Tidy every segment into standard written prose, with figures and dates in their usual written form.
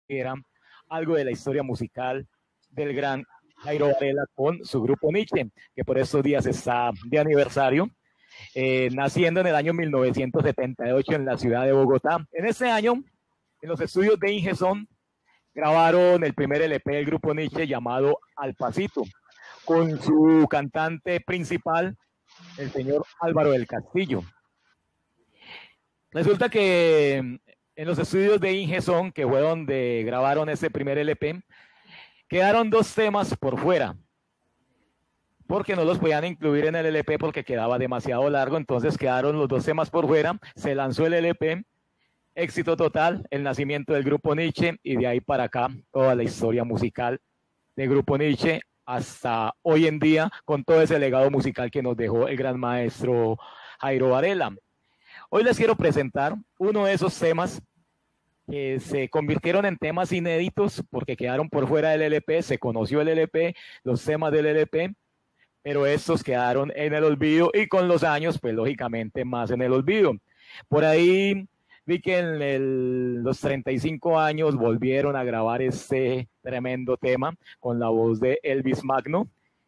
era algo de la historia musical del gran Jairo Varela con su grupo Nietzsche, que por estos días está de aniversario, naciendo en el año 1978 en la ciudad de Bogotá. En ese año, en los estudios de Ingeson, grabaron el primer LP del grupo Nietzsche llamado Al Pasito, con su cantante principal, el señor Álvaro del Castillo. Resulta que en los estudios de Ingeson, que fue donde grabaron ese primer LP, quedaron dos temas por fuera, porque no los podían incluir en el LP porque quedaba demasiado largo, entonces quedaron los dos temas por fuera, se lanzó el LP, éxito total, el nacimiento del grupo Nietzsche, y de ahí para acá toda la historia musical del grupo Nietzsche hasta hoy en día, con todo ese legado musical que nos dejó el gran maestro Jairo Varela. Hoy les quiero presentar uno de esos temas que se convirtieron en temas inéditos porque quedaron por fuera del LP, se conoció el LP, los temas del LP, pero estos quedaron en el olvido y con los años, pues lógicamente más en el olvido. Por ahí vi que en los 35 años volvieron a grabar este tremendo tema con la voz de Elvis Magno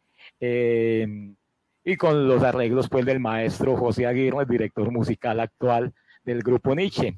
y con los arreglos pues del maestro José Aguirre, el director musical actual del grupo Nietzsche.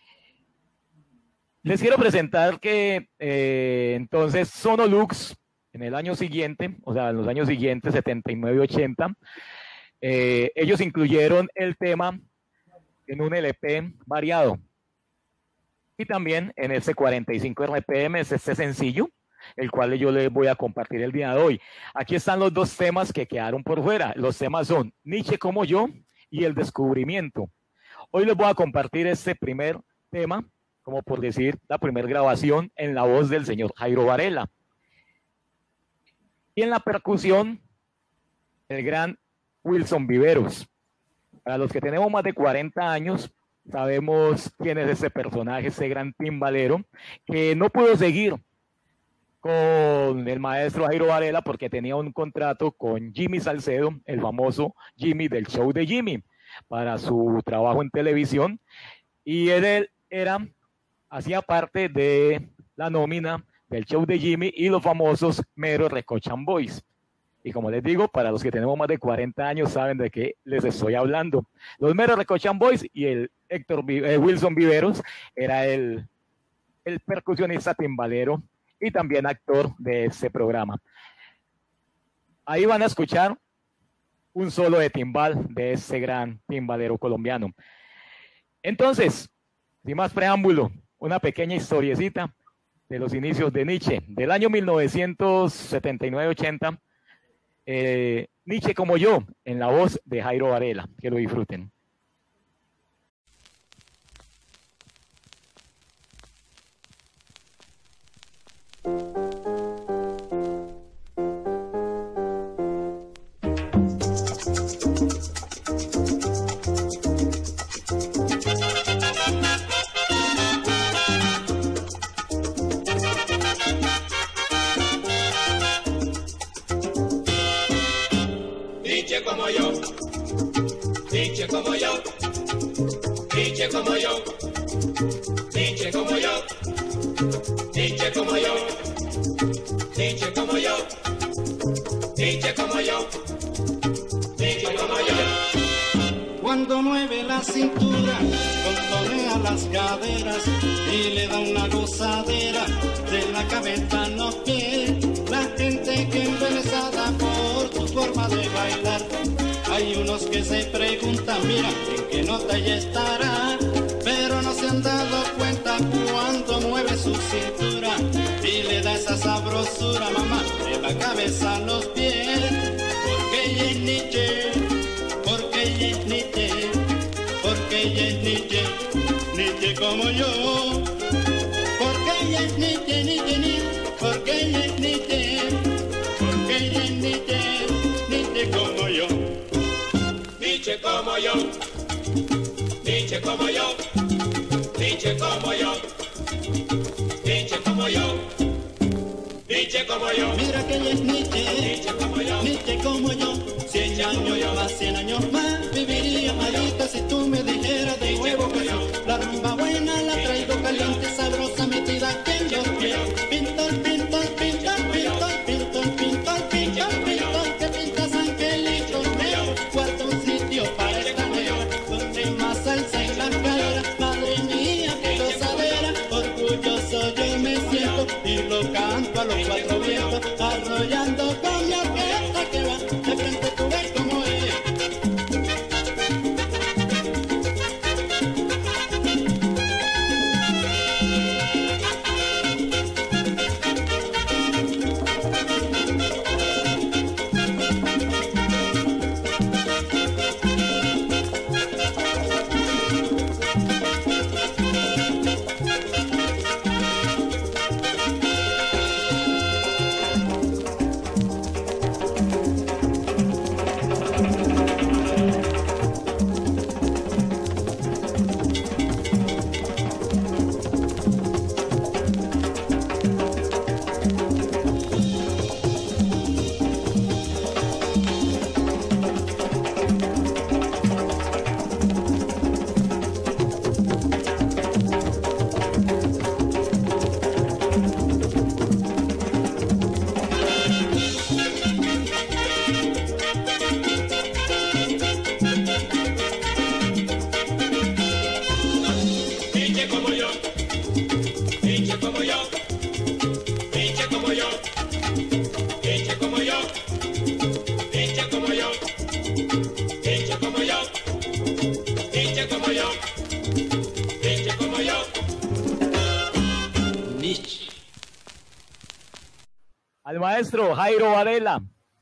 Les quiero presentar que entonces Sonolux, en el año siguiente, o sea, en los años siguientes, 79 y 80, ellos incluyeron el tema en un LP variado. Y también en ese 45 RPM es este sencillo, el cual yo les voy a compartir el día de hoy. Aquí están los dos temas que quedaron por fuera. Los temas son Nietzsche como yo y El Descubrimiento. Hoy les voy a compartir este primer tema, como por decir, la primera grabación en la voz del señor Jairo Varela. Y en la percusión, el gran Wilson Viveros. Para los que tenemos más de 40 años, sabemos quién es ese personaje, ese gran timbalero, que no pudo seguir con el maestro Jairo Varela porque tenía un contrato con Jimmy Salcedo, el famoso Jimmy del show de Jimmy, para su trabajo en televisión. Y él hacía parte de la nómina del show de Jimmy y los famosos Mero Recochan Boys. Y como les digo, para los que tenemos más de 40 años saben de qué les estoy hablando. Los Mero Recochan Boys y el Wilson Viveros era el percusionista timbalero y también actor de este programa. Ahí van a escuchar un solo de timbal de ese gran timbalero colombiano. Entonces, sin más preámbulo, una pequeña historiecita de los inicios de Nietzsche, del año 1979-80, Nietzsche como yo, en la voz de Jairo Varela. Que lo disfruten. Nietzsche como yo, Nietzsche como yo, Nietzsche como yo, Nietzsche como yo, Nietzsche como yo, Nietzsche como yo, Nietzsche como yo, Nietzsche como yo. Cuando mueve la cintura, contonea las caderas y le da una gozadera de la cabeza a los pies. La gente que embelesada por tu forma de bailar. Hay unos que se preguntan, mira, en qué nota ella estará, pero no se han dado cuenta cuando mueve su cintura y le da esa sabrosura, mamá, de la cabeza a los pies. Porque ella es Nietzsche, porque ella es Nietzsche, porque ella es Nietzsche, Nietzsche como yo. Porque ella es Nietzsche, Nietzsche, Nietzsche, porque ella es Nietzsche, porque ella es Nietzsche, Nietzsche como yo. Nietzsche como yo, Nietzsche como yo, Nietzsche como yo, Nietzsche como yo, Nietzsche como yo. Mira que ella es Nietzsche, Nietzsche como yo, Nietzsche como yo. 100 años más, 100 años más, viviría malita si tú me dijeras de nuevo que yo. La rumba buena la traigo caliente, sabrosa, metida que yo lamento y lo canto a los cuatro vientos, arrollando con mi orquesta que va de frente, tú ves cómo es. Nietzsche como yo, Nietzsche como yo, Nietzsche como yo, Nietzsche como yo, Nietzsche como yo, Nietzsche como yo, Nietzsche como yo, Nietzsche como yo. Nietzsche. Al maestro Jairo Varela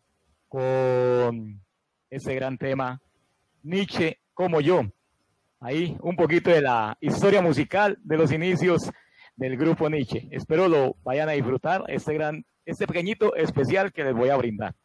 con ese gran tema, Nietzsche como yo. Ahí un poquito de la historia musical de los inicios del grupo Nietzsche. Espero lo vayan a disfrutar, este pequeñito especial que les voy a brindar.